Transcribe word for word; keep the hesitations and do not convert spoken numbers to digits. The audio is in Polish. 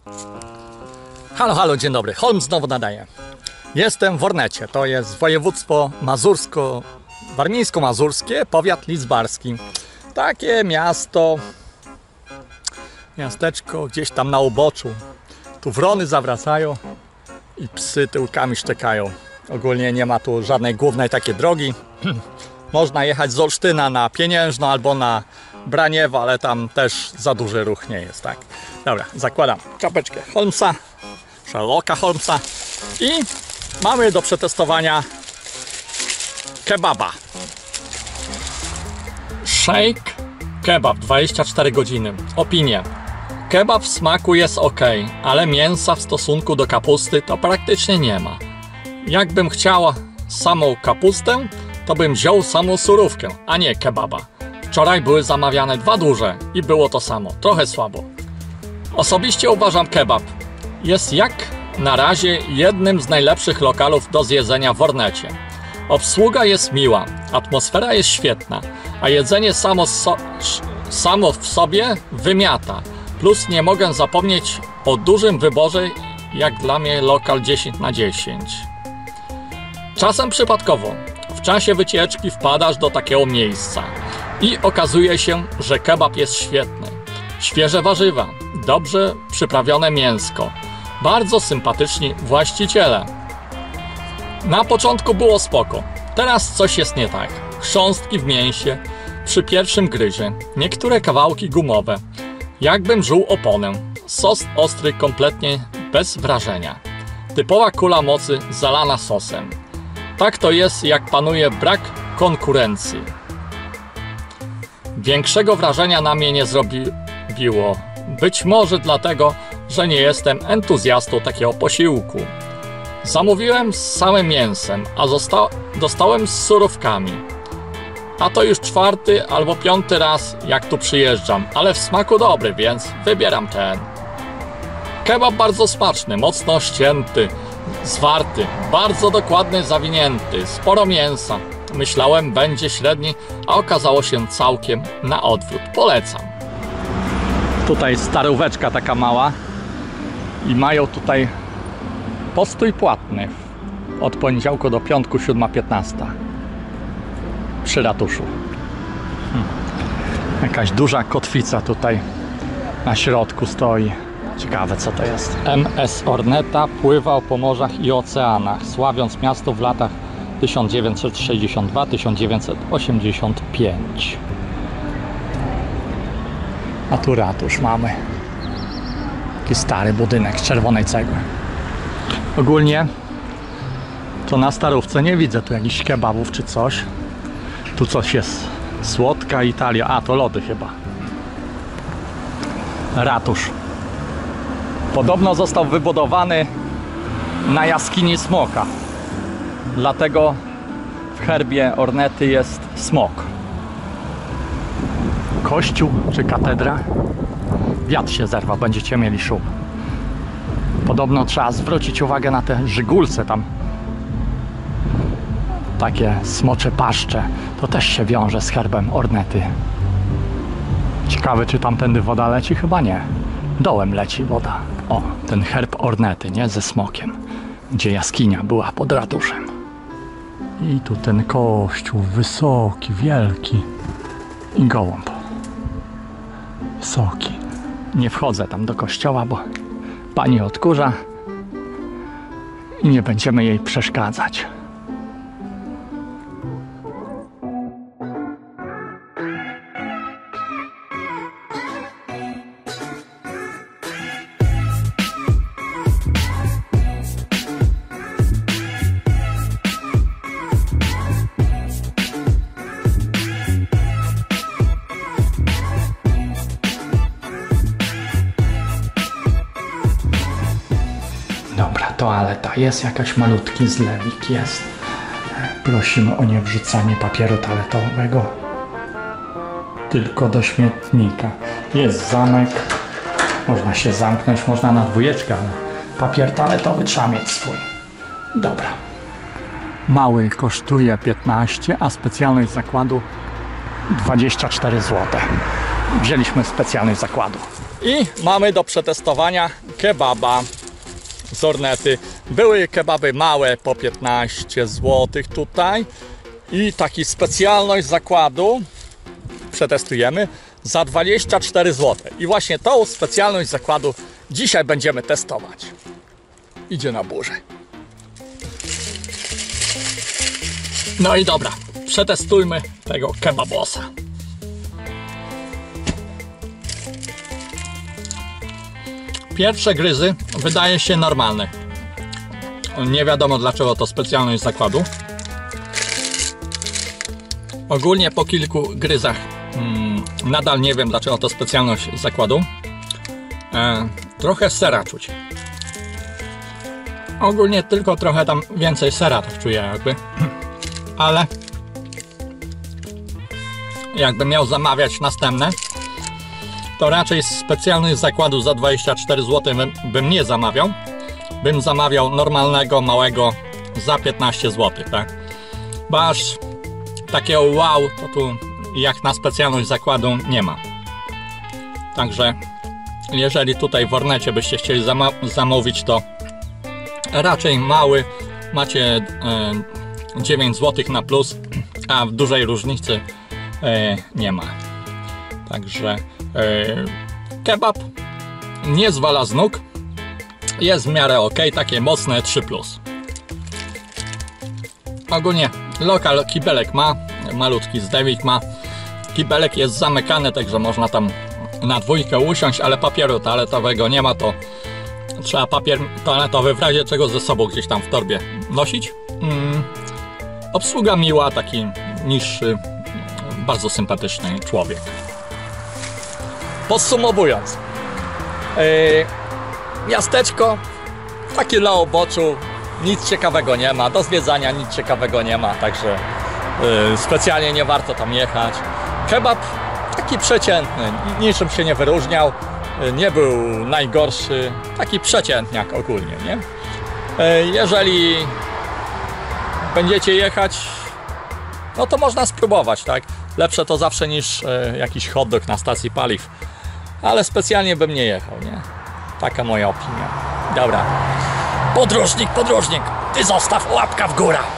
Halo, halo, dzień dobry. Holmes znowu nadaje. Jestem w Ornecie, to jest województwo mazursko, warmińsko-mazurskie, powiat lidzbarski. Takie miasto, miasteczko gdzieś tam na uboczu. Tu wrony zawracają i psy tyłkami szczekają. Ogólnie nie ma tu żadnej głównej takiej drogi. Można jechać z Olsztyna na Pieniężno albo na Braniewo, ale tam też za duży ruch nie jest, tak? Dobra, zakładam czapeczkę Holmesa, Sherlocka Holmesa i mamy do przetestowania kebaba. Shake kebab dwadzieścia cztery godziny. Opinie. Kebab w smaku jest ok, ale mięsa w stosunku do kapusty to praktycznie nie ma. Jakbym chciała samą kapustę, to bym wziął samą surówkę, a nie kebaba. Wczoraj były zamawiane dwa duże i było to samo, trochę słabo. Osobiście uważam, kebab jest jak na razie jednym z najlepszych lokalów do zjedzenia w Ornecie. Obsługa jest miła, atmosfera jest świetna, a jedzenie samo, so, samo w sobie wymiata. Plus nie mogę zapomnieć o dużym wyborze, jak dla mnie lokal dziesięć na dziesięć. Czasem przypadkowo, w czasie wycieczki wpadasz do takiego miejsca i okazuje się, że kebab jest świetny. Świeże warzywa, dobrze przyprawione mięsko, bardzo sympatyczni właściciele. Na początku było spoko, teraz coś jest nie tak. Chrząstki w mięsie przy pierwszym gryzie, niektóre kawałki gumowe, jakbym żuł oponę. Sos ostry kompletnie bez wrażenia. Typowa kula mocy zalana sosem. Tak to jest, jak panuje brak konkurencji. Większego wrażenia na mnie nie zrobiło. Być może dlatego, że nie jestem entuzjastą takiego posiłku. Zamówiłem z samym mięsem, a dostałem z surówkami. A to już czwarty albo piąty raz, jak tu przyjeżdżam, ale w smaku dobry, więc wybieram ten. Kebab bardzo smaczny, mocno ścięty, zwarty, bardzo dokładnie zawinięty, sporo mięsa. Myślałem, będzie średni, a okazało się całkiem na odwrót. Polecam. Tutaj staróweczka taka mała i mają tutaj postój płatny od poniedziałku do piątku, siódma piętnasta przy ratuszu. Hmm. Jakaś duża kotwica tutaj na środku stoi. Ciekawe, co to jest. M S Orneta pływał po morzach i oceanach, sławiąc miasto w latach tysiąc dziewięćset sześćdziesiąt dwa do tysiąc dziewięćset osiemdziesiąt pięć. A tu ratusz mamy. Taki stary budynek z czerwonej cegły. Ogólnie to na starówce nie widzę tu jakichś kebabów czy coś. Tu coś jest. Słodka Italia. A, to lody chyba. Ratusz. Podobno został wybudowany na jaskini smoka. Dlatego w herbie Ornety jest smok. Kościół czy katedra? Wiatr się zerwał, będziecie mieli szum. Podobno trzeba zwrócić uwagę na te żygulce tam. Takie smocze paszcze. To też się wiąże z herbem Ornety. Ciekawe, czy tamtędy woda leci? Chyba nie. Dołem leci woda. O, ten herb Ornety, nie? Ze smokiem. Gdzie jaskinia była pod ratuszem. I tu ten kościół wysoki, wielki. I gołąb. Wysoki. Nie wchodzę tam do kościoła, bo pani odkurza i nie będziemy jej przeszkadzać. Dobra, toaleta. Jest jakaś malutki zlewik, jest. Prosimy o niewrzucanie papieru toaletowego tylko do śmietnika. Jest zamek. Można się zamknąć, można na dwójeczkę, ale papier toaletowy trzeba mieć swój. Dobra. Mały kosztuje piętnaście, a specjalność zakładu dwadzieścia cztery złote. Wzięliśmy specjalność zakładu. I mamy do przetestowania kebaba z Ornety. Były kebaby małe po piętnaście złotych tutaj i taki specjalność zakładu przetestujemy za dwadzieścia cztery złote. I właśnie tą specjalność zakładu dzisiaj będziemy testować. Idzie na burzę. No i dobra, przetestujmy tego kebabosa. Pierwsze gryzy wydaje się normalne. Nie wiadomo dlaczego to specjalność zakładu. Ogólnie po kilku gryzach hmm, nadal nie wiem dlaczego to specjalność zakładu. E, trochę sera czuć. Ogólnie tylko trochę tam więcej sera tak czuję jakby. Ale jakbym miał zamawiać następne, to raczej specjalność zakładu za dwadzieścia cztery złote bym, bym nie zamawiał. Bym zamawiał normalnego, małego za piętnaście złotych, tak? Bo aż takiego wow, to tu jak na specjalność zakładu nie ma. Także jeżeli tutaj w Ornecie byście chcieli zama zamówić, to raczej mały, macie e, dziewięć złotych na plus, a w dużej różnicy e, nie ma. Także e, kebab nie zwala z nóg, jest w miarę ok, takie mocne trzy plus. Ogólnie lokal kibelek ma, malutki zdewik ma. Kibelek jest zamykany, także można tam na dwójkę usiąść, ale papieru toaletowego nie ma, to trzeba papier toaletowy w razie czego ze sobą gdzieś tam w torbie nosić. Hmm. Obsługa miła, taki niższy, bardzo sympatyczny człowiek. Podsumowując, yy, miasteczko takie na oboczu, nic ciekawego nie ma, do zwiedzania nic ciekawego nie ma, także yy, specjalnie nie warto tam jechać. Kebab taki przeciętny, niczym się nie wyróżniał, yy, nie był najgorszy, taki przeciętniak ogólnie, nie? Yy, jeżeli będziecie jechać, no to można spróbować, tak? Lepsze to zawsze niż yy, jakiś hot dog na stacji paliw, ale specjalnie bym nie jechał, nie? Taka moja opinia. Dobra. Podróżnik, podróżnik, ty zostaw łapka w górę.